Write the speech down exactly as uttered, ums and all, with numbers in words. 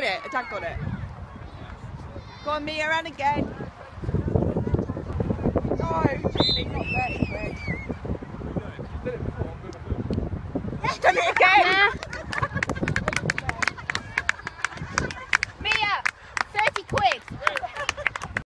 it. Dad got it. Go on, Mia, and again. No, Julie, not very quick. Yeah, done it again. Yeah.